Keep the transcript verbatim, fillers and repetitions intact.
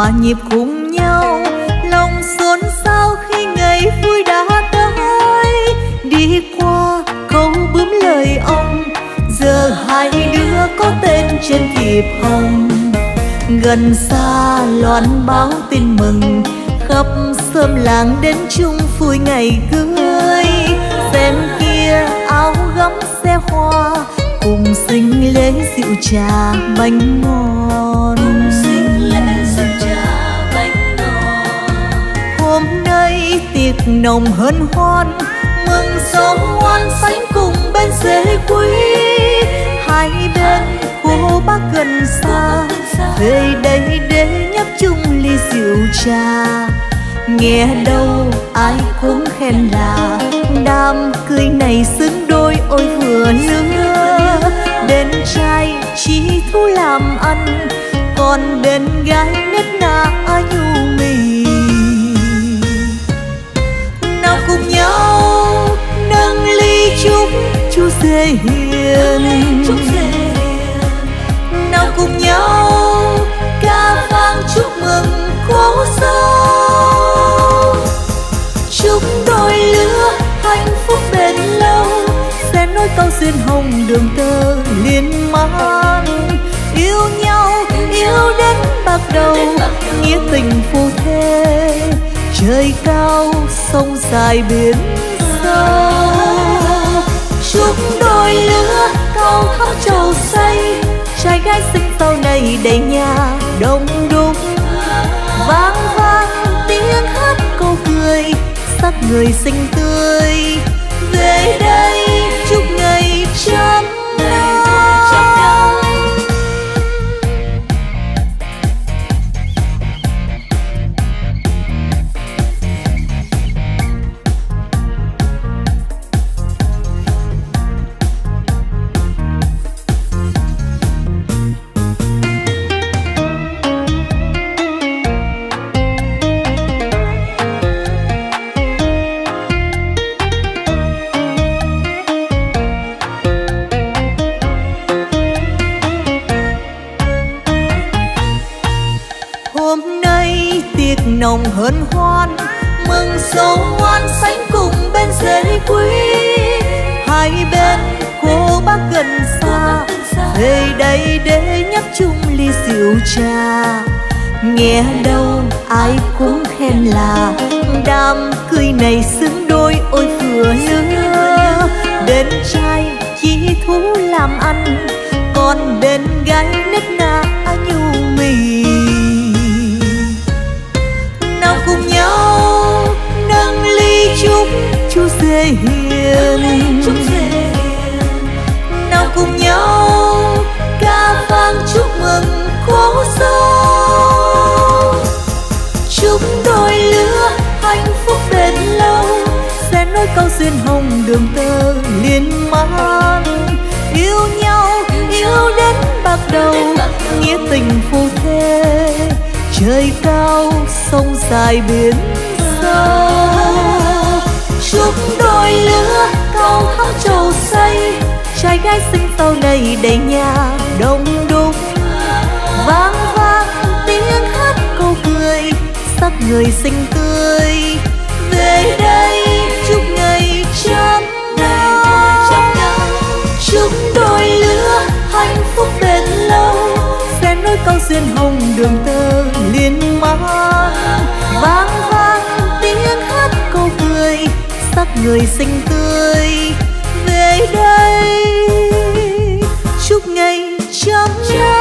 hòa nhịp cùng nhau, lòng xôn xao khi ngày vui đã tới. Đi qua câu bướm lời ông, giờ hai đứa có tên trên thiệp hồng. Gần xa loan báo tin mừng, khắp xóm làng đến chung vui ngày cưới. Xem kia áo gấm xe hoa, cùng sinh lễ rượu trà bánh ngon. Hôm nay tiệc nồng hân hoan, mừng sống ngoan sánh cùng bên rể quý. Hai bên cô bác gần xa, về đây để nhấp chung ly rượu trà. Nghe đâu ai cũng khen là đám cưới này xứng đôi ôi vừa lứa. Bên trai chỉ thú làm ăn, còn bên gái nết na nhu mì. Nào cùng nhau nâng ly chúc chú rể hiền, nào cùng nhau ca vang chúc mừng cô dâu. Chúc đôi lứa hạnh phúc bền lâu, sẽ nối câu duyên hồng đường tơ liên man. Yêu nhau yêu đến bạc đầu, nghĩa tình phu thê. Trời cao sông dài biển sâu, chúc đôi lứa cao thắm trầu say. Trai gái sinh sau này đầy nhà đông đúc, vang vang tiếng hát câu cười, sắc người xinh tươi. Về đây chúc ngày trăm năm. Nồng hân hoan, mừng dấu ngoan sánh cùng bên rể quý. Hai bên cô bác gần xa, về đây để nhấp chung ly rượu trà. Nghe đâu ai cũng khen là đám cưới này xứng đôi ôi vừa lứa. Bên trai chỉ thú làm ăn, còn bên gái nết na nhu mì. Nào cùng nhau nâng ly chúc chú rể hiền, nào cùng nhau ca vang chúc mừng cô dâu. Chúc đôi lứa hạnh phúc bền lâu, sẽ nối câu duyên hồng đường tơ liên man. Yêu nhau yêu đến bạc đầu, nghĩa tình phu thê. Trời cao sông dài biển sâu, chúc đôi lứa cao thắm trầu say. Trai gái sinh sau này đầy nhà đông đúc, vang vang tiếng hát câu cười, sắc người xinh tươi. Về đây chúc ngày trăm năm, chúc đôi lứa hạnh phúc bền lâu, sẽ nối câu duyên hồng đường tơ liên man. Vang vang tiếng hát câu cười, sắc người xinh tươi. Về đây chúc ngày trăm năm.